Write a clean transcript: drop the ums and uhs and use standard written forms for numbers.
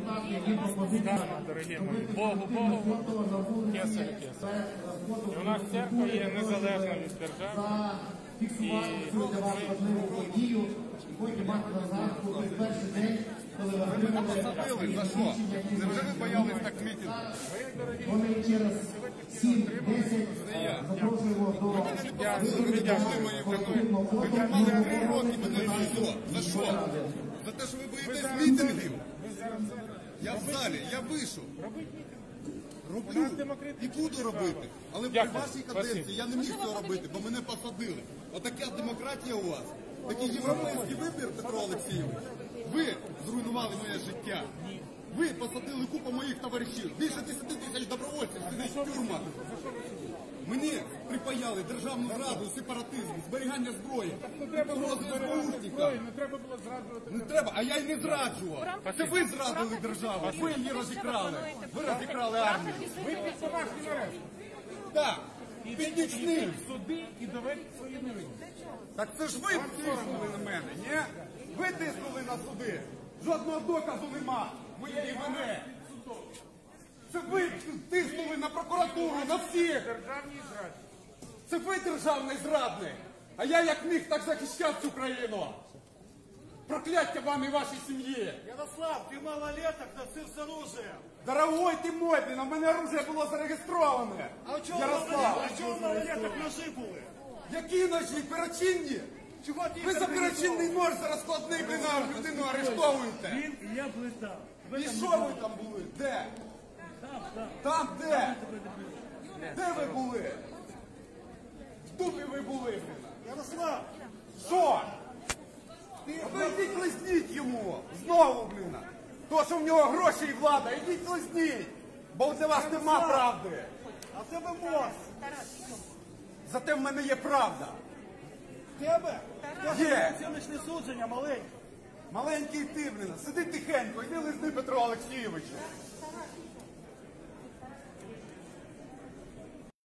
Сказано, дорогі мої, Богу, кесарю, кесарю. І у нас церква є незалежна від держави. І Ви посадили, за що? Невже ви боялись так мітингу? Вони через 7-10 запрошуємо до Ви тримали 3 роки мене в СІЗО. За що? За те, що ви боїтесь мітингів? Я в залі, я вийшов. Роблю і буду робити. Але при вашій каденції я не міг цього робити, бо мене посадили. Отака демократія у вас. Такий європейський вибір, Петро Олексійович. Ви зруйнували моє життя. Ви посадили купу моїх товаришів. Більше 10 тисяч добровольців сидить в тюрмах. Мені припаяли державну зраду, сепаратизм, зберігання зброї. не треба було зберігати зброю, не треба було зраджувати. Не треба, а я й не зраджував. Це ви зрадили державу, ви її розікрали. Ви розікрали армію. Ви під домашнім арештом. Так, під нічним. Суди і доведіть свої невинні. Так це ж ви тиснули на мене, ні? Ви тиснули на суди. Жодного доказу нема моєї вини. Це ви тиснули на прокуратуру, на всіх. Державній зраді. Це ви державний зрадник. А я як міг, так захищав цю країну. Прокляття вам і вашій сім'ї. Ярослав, ты малолеток, носил с оружием. Дорогой ти мой, блін, у мене оружие було зареєстроване. А у чого Ярослав, у малолеток ножи були? які ножі? Перочинні? Чого ти Ви за перочинний нож за розкладний, блін, людину арештовуєте. Він і я плита. І що ви там були? Де? Там де? Де ви були? В дупі ви були, блін. Ярослав, Що? Ви йдіть лисніть йому. Знову, блін. То, що в нього гроші і влада, йдіть лисніть. Бо для вас нема правди. а в тебе мост. Зате в мене є правда. В тебе? Є. Оціночне судження маленьке. Маленький ти, блін. Сиди тихенько, йди лисни Петру Олексійовичу.